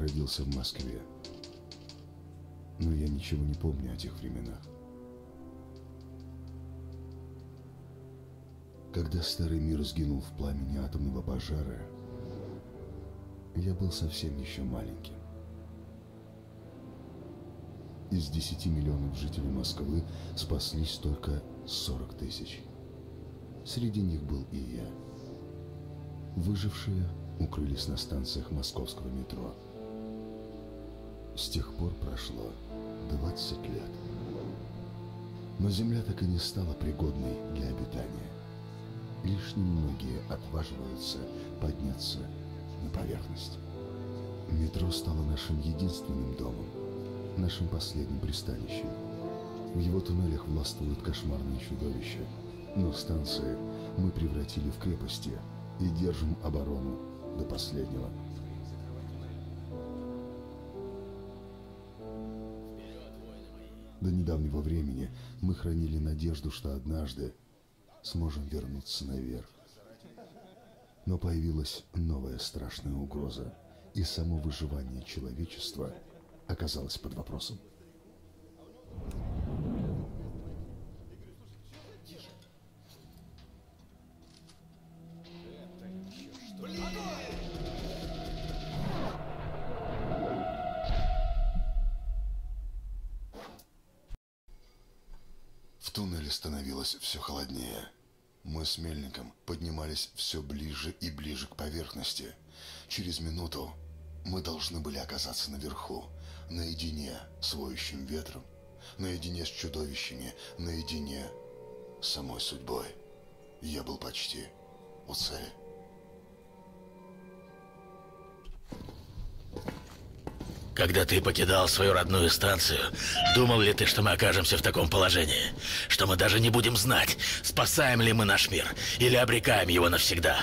родился в Москве, но я ничего не помню о тех временах. Когда старый мир сгинул в пламени атомного пожара, я был совсем еще маленьким. Из 10 миллионов жителей Москвы спаслись только 40 тысяч. Среди них был и я. Выжившие укрылись на станциях московского метро. С тех пор прошло 20 лет. Но Земля так и не стала пригодной для обитания. Лишь немногие отваживаются подняться на поверхность. Метро стало нашим единственным домом, нашим последним пристанищем. В его туннелях властвуют кошмарные чудовища, но станции мы превратили в крепости и держим оборону до последнего. До недавнего времени мы хранили надежду, что однажды сможем вернуться наверх. Но появилась новая страшная угроза, и само выживание человечества оказалось под вопросом. В туннеле становилось все холоднее. Мы с Мельником поднимались все ближе и ближе к поверхности. Через минуту мы должны были оказаться наверху, наедине с воющим ветром, наедине с чудовищами, наедине с самой судьбой. Я был почти у цели. Когда ты покидал свою родную станцию, думал ли ты, что мы окажемся в таком положении? Что мы даже не будем знать, спасаем ли мы наш мир или обрекаем его навсегда?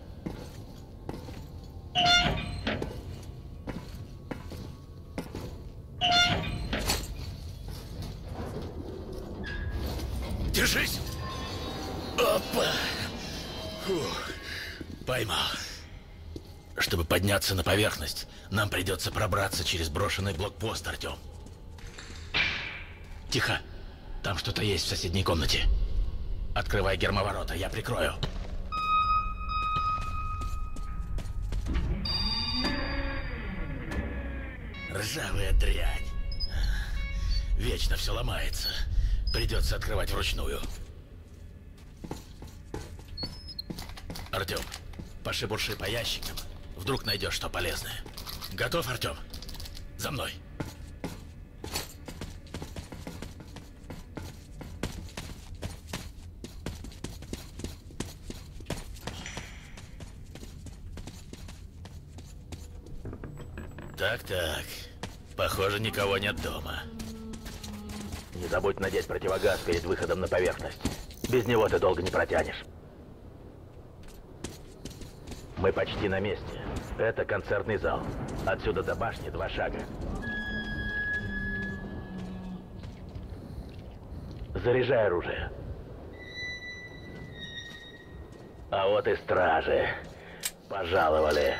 Держись! Опа! Фух. Поймал. Чтобы подняться на поверхность, нам придется пробраться через брошенный блокпост, Артем. Тихо. Там что-то есть в соседней комнате. Открывай гермоворота, я прикрою. Ржавая дрянь. Вечно все ломается. Придется открывать вручную. Артем, пошебурши по ящикам. Вдруг найдешь что полезное. Готов, Артем? За мной. Так. Похоже, никого нет дома. Не забудь надеть противогаз перед выходом на поверхность. Без него ты долго не протянешь. Мы почти на месте. Это концертный зал. Отсюда до башни 2 шага. Заряжай оружие. А вот и стражи. Пожаловали.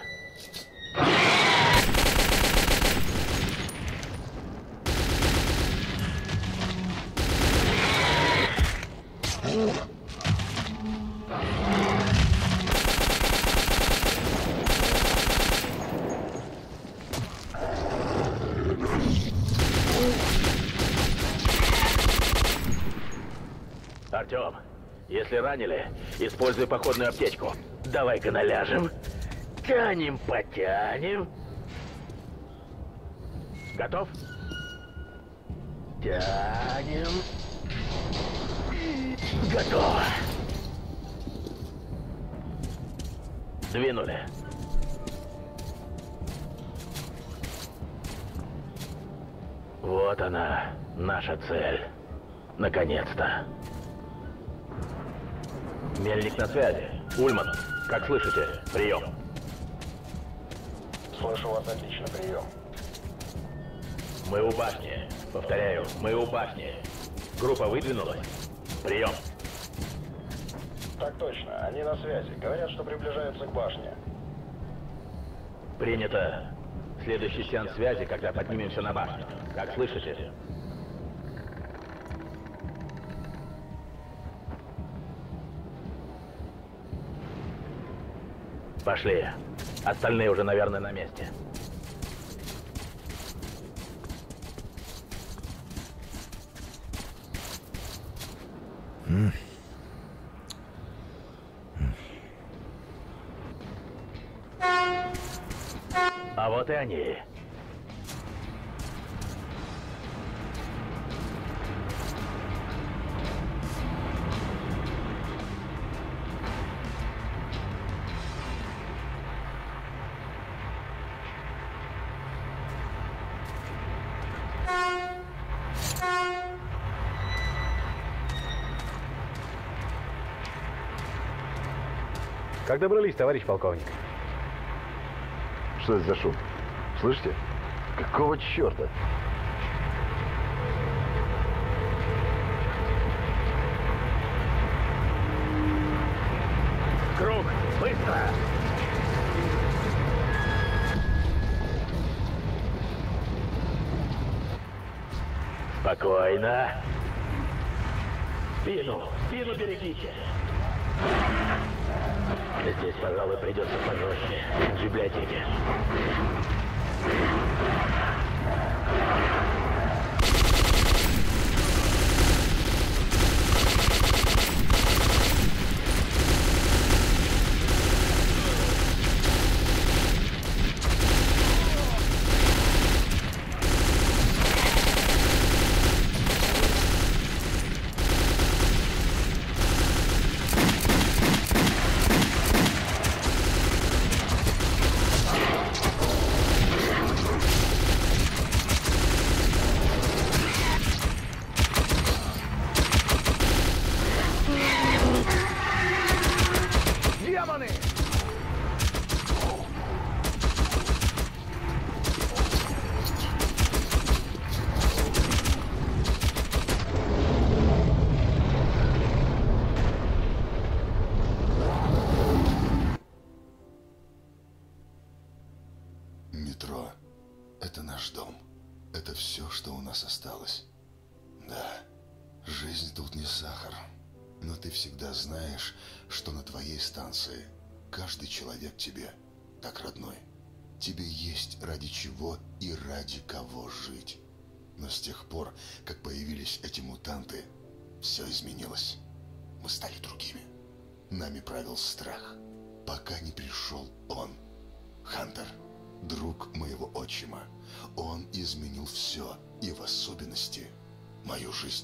Артем, если ранили, используй походную аптечку. Давай-ка наляжем. Тянем, потянем. Готов? Тянем. Готово. Двинули. Вот она, наша цель. Наконец-то. Мельник на связи. Ульман, как слышите? Прием. Слышу вас отлично, прием. Мы у башни. Повторяю, мы у башни. Группа выдвинулась. Прием. Так точно, они на связи. Говорят, что приближаются к башне. Принято. следующий сеанс связи, когда поднимемся на башню. Как слышите? Пошли. Остальные уже, наверное, на месте. А вот и они. Как добрались, товарищ полковник? Что это за шум? Слышите? Какого черта? Круг! Быстро! Спокойно. Спину берегите. Здесь, пожалуй, придется пожестче. В библиотеке. Метро — это наш дом. Это все, что у нас осталось. Да, жизнь тут не сахар. Но ты всегда знаешь, что на твоей станции каждый человек тебе как родной. Тебе есть ради чего и ради кого жить. Но с тех пор, как появились эти мутанты, все изменилось. Мы стали другими. Нами правил страх, пока не пришел он, Хантер. Друг моего отчима. Он изменил все, и в особенности мою жизнь.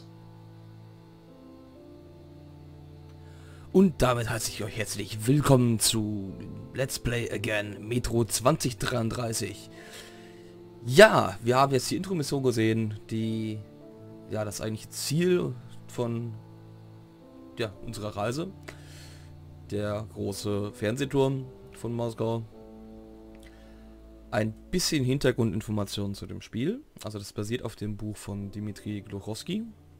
Und damit heiße ich euch herzlich willkommen zu Let's Play Again Metro 2033. Ja, wir haben jetzt die Intro-Mission gesehen, die ja das eigentliche Ziel von unserer Reise. Der große Fernsehturm von Moskau. Ein bisschen Hintergrundinformationen zu dem Spiel. Also das basiert auf dem Buch von Dmitri Glukhovsky.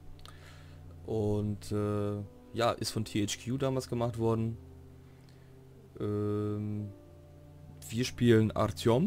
Und ja, ist von THQ damals gemacht worden. Wir spielen Artyom.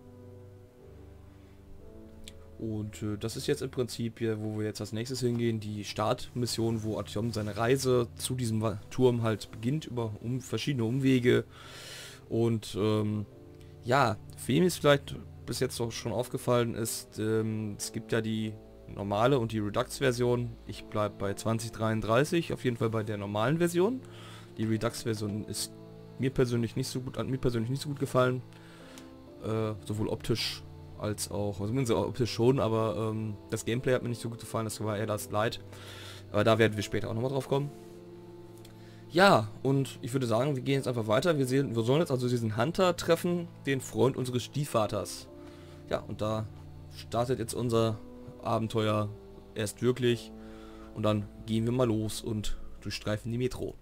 Und das ist jetzt im Prinzip, wo wir jetzt als nächstes hingehen, die Startmission, wo Artyom seine Reise zu diesem Turm halt beginnt, über verschiedene Umwege. Und ja, wem es vielleicht bis jetzt auch schon aufgefallen ist, es gibt ja die normale und die Redux-Version. Ich bleibe bei 2033, auf jeden Fall bei der normalen Version. Die Redux-Version ist mir persönlich nicht so gut, hat mir persönlich nicht so gut gefallen. Sowohl optisch als auch, also zumindest optisch schon, aber das Gameplay hat mir nicht so gut gefallen, das war eher das Light. Aber da werden wir später auch nochmal drauf kommen. Ja, und ich würde sagen, wir gehen jetzt einfach weiter. Wir sollen jetzt also diesen Hunter treffen, den Freund unseres Stiefvaters. Ja, und da startet jetzt unser Abenteuer erst wirklich. Und dann gehen wir mal los und durchstreifen die Metro.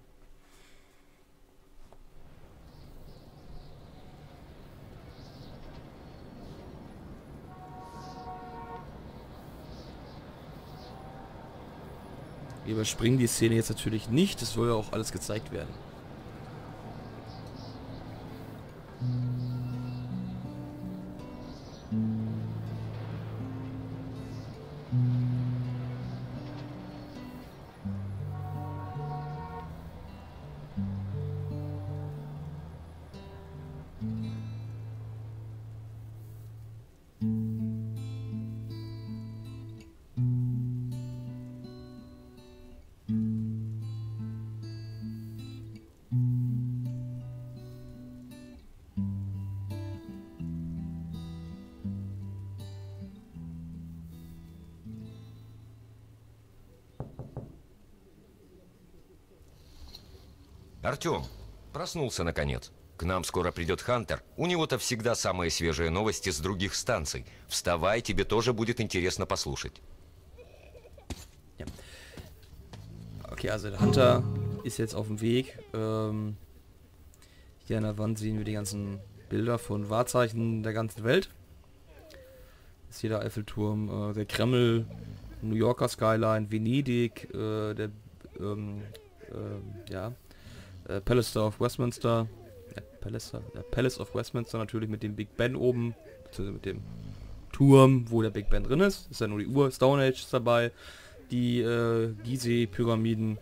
Wir überspringen die Szene jetzt natürlich nicht, das soll ja auch alles gezeigt werden. Артем, проснулся наконец. К нам скоро придет Хантер. У него-то всегда самые свежие новости с других stanций. Вставай, тебе тоже будет интересно послушать. Ja. Okay, also der Hunter ist jetzt auf dem Weg. Hier an der Wand sehen wir die ganzen Bilder von Wahrzeichen der ganzen Welt. Ist hier der Eiffelturm, der Kreml, New Yorker Skyline, Venedig, der Palace of Westminster. Palace of Westminster natürlich mit dem Big Ben oben, beziehungsweise mit dem Turm, wo der Big Ben drin ist. Ist ja nur die Uhr, Stone Age ist dabei, die Gizeh-Pyramiden,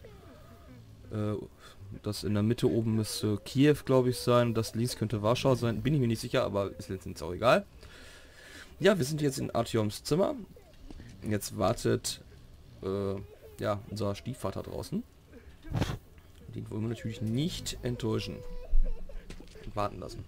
das in der Mitte oben müsste Kiew, glaube ich, sein, das links könnte Warschau sein, bin ich mir nicht sicher, aber ist letztendlich auch egal. Ja, wir sind jetzt in Artyoms Zimmer. Jetzt wartet unser Stiefvater draußen. Den wollen wir natürlich nicht enttäuschen. Warten lassen.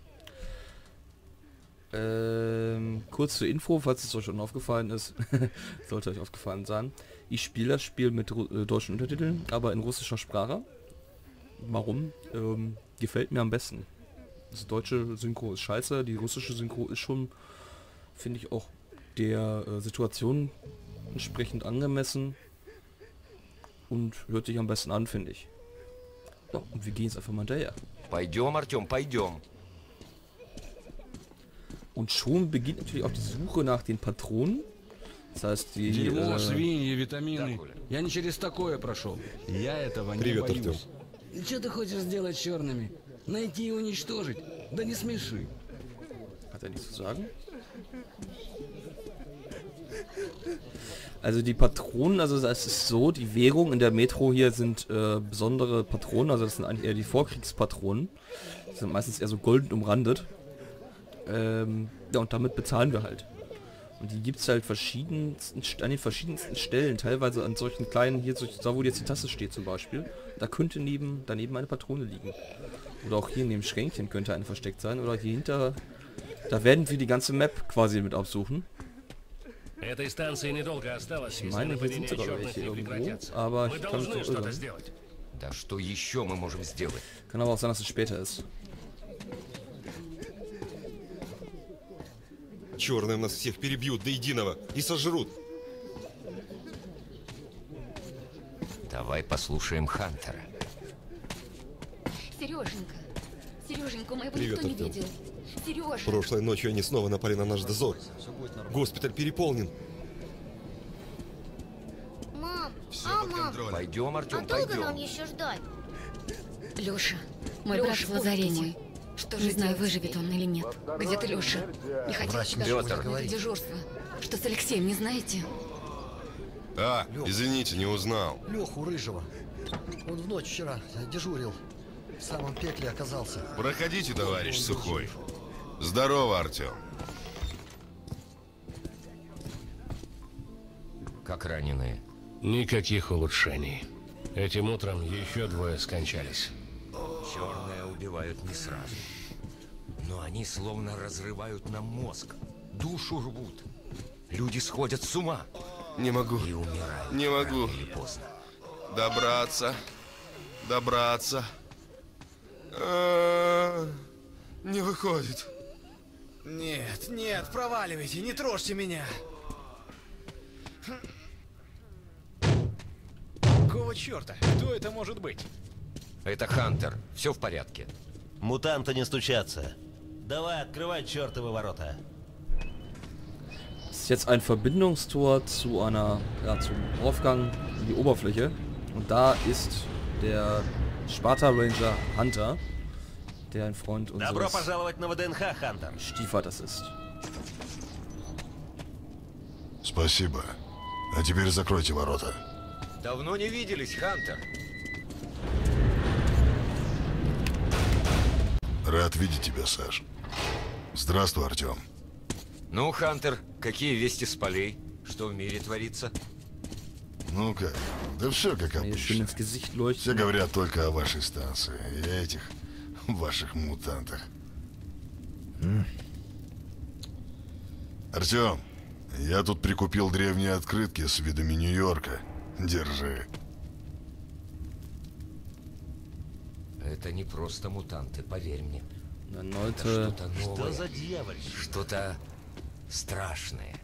Kurz zur Info, falls es euch schon aufgefallen ist, sollte euch aufgefallen sein. Ich spiele das Spiel mit deutschen Untertiteln, aber in russischer Sprache. Warum? Gefällt mir am besten. Das deutsche Synchro ist scheiße, die russische Synchro ist schon, finde ich, auch der Situation entsprechend angemessen und hört sich am besten an, finde ich. Ja, und wir gehen jetzt einfach mal hinterher. Пойдем, Артем, пойдем. Und schon beginnt natürlich auch die Suche nach den Patronen. Das heißt, die... Дерьмо, свиньи, витамины. Я не через такое прошел. Я этого не боюсь. И что ты хочешь сделать с черными? Найти и уничтожить? Да не смеши. Hat er nichts zu sagen? Also die Patronen, also es ist so, die Währung in der Metro hier sind besondere Patronen, also das sind eigentlich eher die Vorkriegspatronen. Die sind meistens eher so golden umrandet. Ja, und damit bezahlen wir halt. Und die gibt es halt an den verschiedensten Stellen, teilweise an solchen kleinen, hier, da wo jetzt die Tasse steht zum Beispiel, da könnte daneben eine Patrone liegen. Oder auch hier in dem Schränkchen könnte eine versteckt sein, oder hier hinter, da werden wir die ganze Map quasi mit absuchen. Ich meine, hier sind sogar welche irgendwo, aber ich kann mich irren. Kann aber auch sein, dass es später ist. Черные нас всех перебьют до единого и сожрут. Давай послушаем Хантера. Сереженька, Сереженька, моего Привет, никто не Артем. видел. Сережа. Прошлой ночью они снова напали на наш дозор. Госпиталь переполнен. Мам, Все под контролем. Пойдем, Артем, долго нам пойдем. еще ждать? Леша, мой брат в лазарете. Что же, не знаю, выживет он или нет. Где ты, Леша? Не хотел сюда на дежурство. Что с Алексеем, не знаете? А, извините, не узнал. Леху Рыжего. Он в ночь вчера дежурил. В самом пекле оказался. Проходите, товарищ Сухой. Здорово, Артем. Как раненые? Никаких улучшений. Этим утром еще двое скончались. Черные убивают не сразу. Но они словно разрывают нам мозг. Душу рвут. Люди сходят с ума. Не могу. И умирают. Не могу. Или поздно. Добраться. Не выходит. Нет, проваливайте, не трожьте меня. Какого черта? Кто это может быть? Это Хантер. Все в порядке. Мутанты не стучатся. Давай, открывай чертовы ворота. Das ist jetzt ein Verbindungstor zu zum Aufgang in die Oberfläche. Und da ist der Sparta Ranger Hunter, der ein Freund unseres Stiefvaters ist. Спасибо. А теперь закройте ворота. Давно не виделись, Хантер. Рад видеть тебя, Саш. Здравствуй, Артем. Ну, Хантер, какие вести с полей? Что в мире творится? Ну как? Да все как обычно. Все говорят только о вашей станции и этих ваших мутантах. Артем, я тут прикупил древние открытки с видами Нью-Йорка. Держи. Это не просто мутанты, поверь мне. Erneute... Что-то новое. Что-то страшное.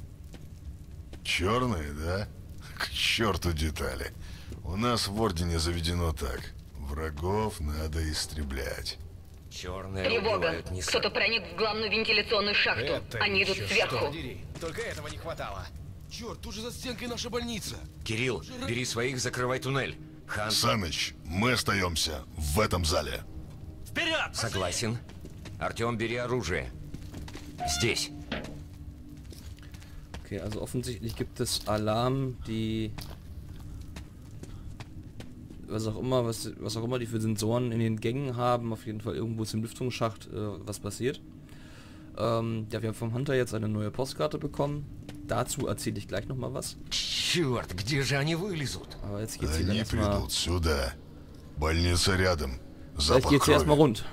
Черные, да? К черту детали. У нас в Ордене заведено так. Врагов надо истреблять. Черные Тревога! убивают не Кто-то проник в главную вентиляционную шахту. Они идут сверху. Только этого не хватало. Черт, тут же за стенкой наша больница. Кирилл, бери своих, закрывай туннель. Хан... Саныч, мы остаемся в этом зале. Вперед! Согласен. Артем, бери оружие. Здесь. Okay, also offensichtlich gibt es Alarm, die... Was auch immer die für Sensoren in den Gängen haben. Auf jeden Fall irgendwo ist im Lüftungsschacht was passiert. Ja, wir haben vom Hunter jetzt eine neue Postkarte bekommen. Dazu erzähle ich gleich nochmal was. Черт, где же они вылезут? Aber jetzt geht's hier Они erstmal... придут сюда. Больница рядом. Vielleicht Запах geht's hier erstmal крови. rund.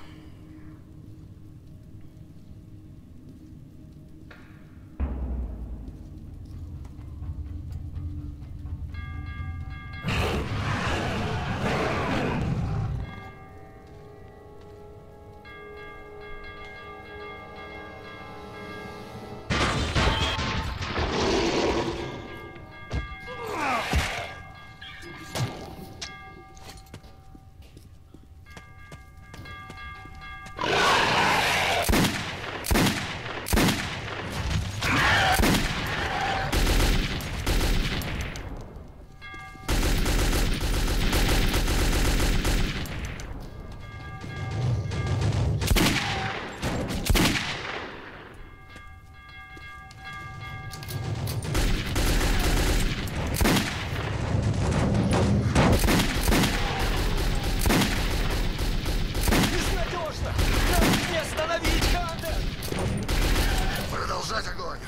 Продолжать огонь.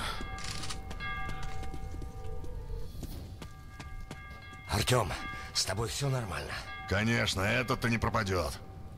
Артем, с тобой все нормально? Конечно, этот-то не пропадет.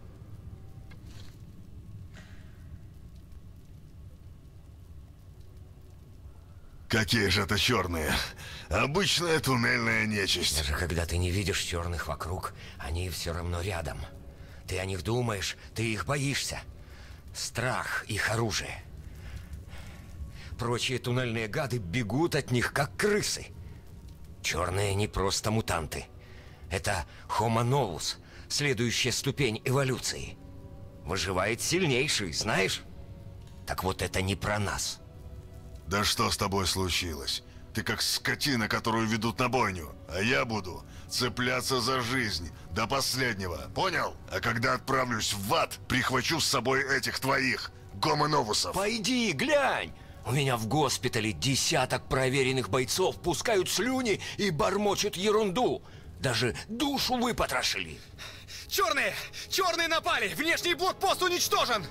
Какие же это черные? Обычная туннельная нечисть. Даже когда ты не видишь черных вокруг, они все равно рядом. Ты о них думаешь, ты их боишься. Страх — их оружие. Прочие туннельные гады бегут от них, как крысы. Черные не просто мутанты. Это Homo novus, следующая ступень эволюции. Выживает сильнейший, знаешь? Так вот это не про нас. Да что с тобой случилось? Ты как скотина, которую ведут на бойню. А я буду цепляться за жизнь до последнего. Понял? А когда отправлюсь в ад, прихвачу с собой этих твоих гомоновусов. Пойди, глянь! У меня в госпитале десяток проверенных бойцов пускают слюни и бормочут ерунду. Даже душу выпотрошили. Черные! Черные напали! Внешний блокпост уничтожен!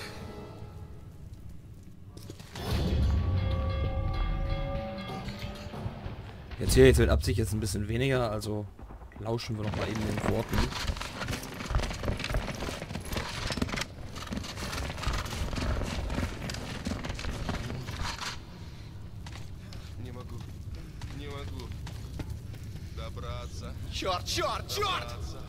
Jetzt hier jetzt mit Absicht jetzt ein bisschen weniger, also lauschen wir noch mal eben den Worten. Не могу добраться. Черт, черт, черт!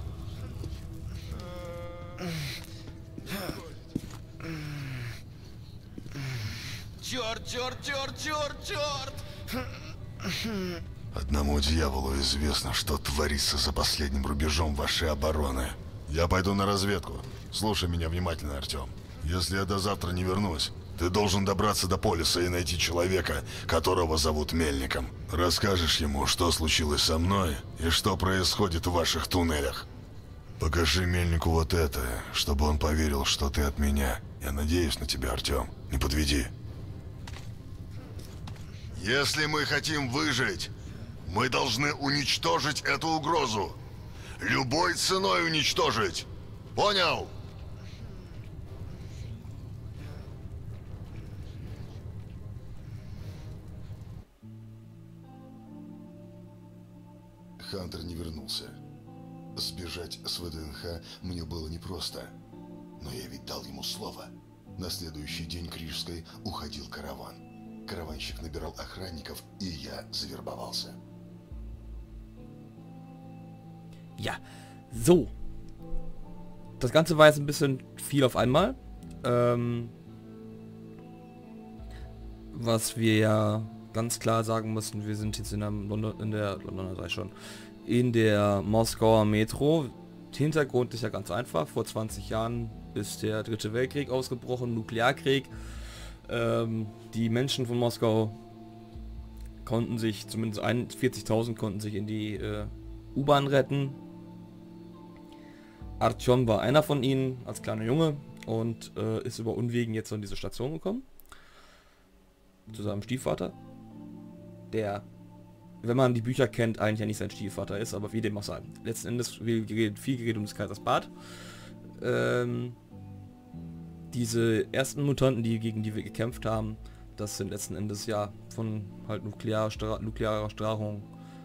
Черт, черт, черт, черт, черт! Одному дьяволу известно, что творится за последним рубежом вашей обороны. Я пойду на разведку. Слушай меня внимательно, Артем. Если я до завтра не вернусь, ты должен добраться до полиса и найти человека, которого зовут Мельником. Расскажешь ему, что случилось со мной и что происходит в ваших туннелях. Покажи Мельнику вот это, чтобы он поверил, что ты от меня. Я надеюсь на тебя, Артем. Не подведи. Если мы хотим выжить, мы должны уничтожить эту угрозу. Любой ценой уничтожить. Понял? Хантер не вернулся. Сбежать с ВДНХ мне было непросто. Но я ведь дал ему слово. На следующий день к Рижской уходил караван. Караванщик набирал охранников, и я завербовался. Ja, so. das Ganze war jetzt ein bisschen viel auf einmal. Was wir ja ganz klar sagen müssen, wir sind jetzt in der Moskauer Metro. Hintergrund ist ja ganz einfach. Vor 20 Jahren ist der Dritte Weltkrieg ausgebrochen, Nuklearkrieg. Die Menschen von Moskau konnten sich, zumindest 41.000 konnten sich in die U-Bahn retten. Artyom war einer von ihnen als kleiner Junge und ist über Unwegen jetzt an diese Station gekommen. Zu seinem Stiefvater, der, wenn man die Bücher kennt, eigentlich ja nicht sein Stiefvater ist, aber wie dem auch sei. Letzten Endes viel geredet um des Kaisers Bad. Diese ersten Mutanten, gegen die wir gekämpft haben, das sind letzten Endes ja von halt nuklearer Strahlung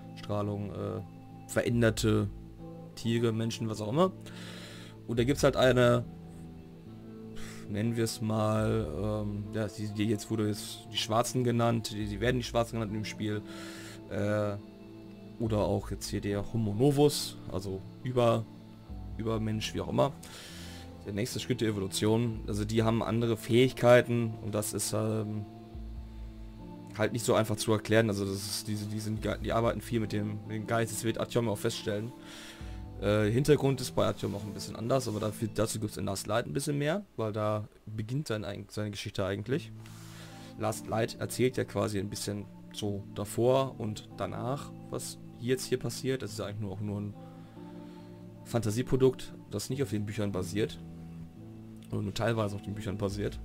veränderte Tiere, Menschen, was auch immer. Und da gibt es halt eine, nennen wir es mal, ja, jetzt wurde es die Schwarzen genannt, die werden die Schwarzen genannt im Spiel. Oder auch jetzt hier der Homo Novus, also Übermensch, wie auch immer. Der nächste Schritt der Evolution, also die haben andere Fähigkeiten und das ist halt nicht so einfach zu erklären. Also das ist die arbeiten viel mit dem Geist, das wird Artyom auch feststellen. Hintergrund ist bei Artyom auch ein bisschen anders, aber dazu gibt es in Last Light ein bisschen mehr, weil da beginnt seine Geschichte eigentlich. Last Light erzählt ja quasi ein bisschen so davor und danach, was jetzt hier passiert. Das ist eigentlich nur ein Fantasieprodukt, das nicht auf den Büchern basiert. Oder nur teilweise auf den Büchern basiert.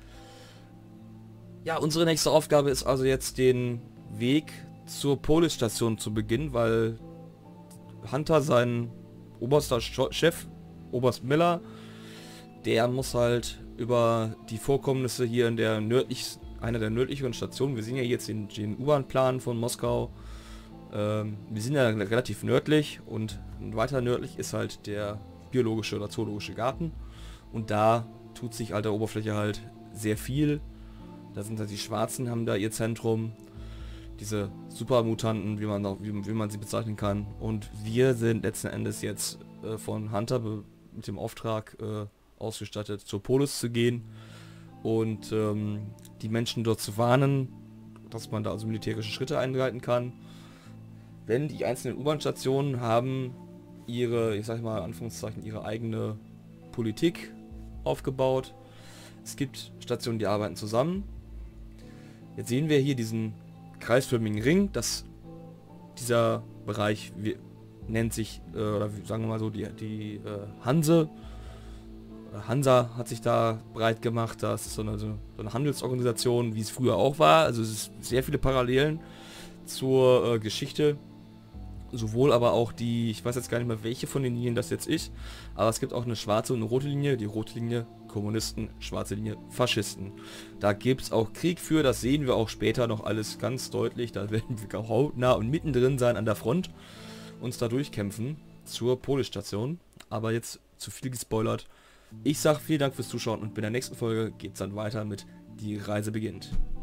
Ja, unsere nächste Aufgabe ist also jetzt den Weg zur Polisstation zu beginnen, weil Hunter, sein oberster Chef, Oberst Miller, der muss halt über die Vorkommnisse hier in der einer der nördlicheren Stationen, wir sehen ja jetzt den U-Bahn-Plan von Moskau, wir sind ja relativ nördlich und weiter nördlich ist halt der biologische oder zoologische Garten und da tut sich halt der Oberfläche halt sehr viel. Da sind halt die Schwarzen, haben da ihr Zentrum, diese Supermutanten, wie man sie bezeichnen kann. Und wir sind letzten Endes jetzt von Hunter mit dem Auftrag ausgestattet, zur Polis zu gehen und die Menschen dort zu warnen, dass man da also militärische Schritte einleiten kann. Denn die einzelnen U-Bahn-Stationen haben ihre, ich sag mal in Anführungszeichen, ihre eigene Politik aufgebaut. Es gibt Stationen, die arbeiten zusammen. Jetzt sehen wir hier diesen kreisförmigen Ring, dieser Bereich nennt sich, oder sagen wir mal so, die Hanse. Hansa hat sich da breit gemacht, das ist so eine Handelsorganisation, wie es früher auch war, also es ist sehr viele Parallelen zur Geschichte, sowohl aber auch ich weiß jetzt gar nicht mehr, welche von den Linien das jetzt ist, aber es gibt auch eine schwarze und eine rote Linie, die rote Linie Kommunisten, schwarze Linie Faschisten. Da gibt es auch Krieg für, das sehen wir auch später noch alles ganz deutlich, da werden wir hautnah und mittendrin sein an der Front, uns da durchkämpfen zur Polisstation, aber jetzt zu viel gespoilert. Ich sage vielen Dank fürs Zuschauen und in der nächsten Folge geht es dann weiter mit Die Reise beginnt.